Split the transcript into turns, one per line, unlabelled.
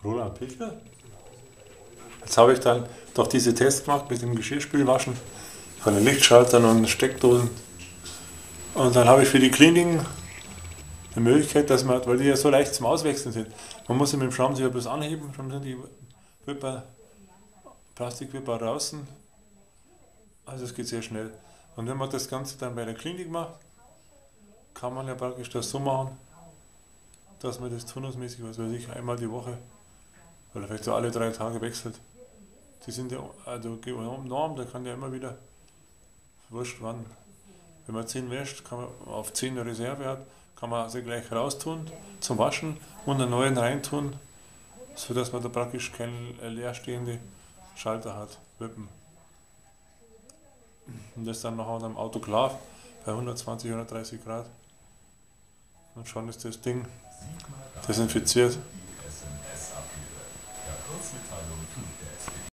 Roland Pichler. Jetzt habe ich dann doch diese Tests gemacht mit dem Geschirrspülwaschen von den Lichtschaltern und Steckdosen. Und dann habe ich für die Kliniken die Möglichkeit, dass man, weil die ja so leicht zum Auswechseln sind, man muss sie mit dem Schraubenzieher bloß anheben, schon sind die Wipper, Plastikwipper draußen. Also es geht sehr schnell. Und wenn man das Ganze dann bei der Klinik macht, kann man ja praktisch das so machen, dass man das turnusmäßig, was weiß ich, einmal die Woche oder vielleicht so alle 3 Tage wechselt. Die sind ja also enorm, da kann ja immer wieder, wurscht wann, wenn man 10 wäscht, kann man auf 10 eine Reserve hat, kann man sie gleich raustun zum Waschen und einen neuen reintun, sodass man da praktisch keine leerstehende Schalter hat, Wippen. Und das dann nachher am Autoklav bei 120, 130 Grad. Und schon ist das Ding desinfiziert.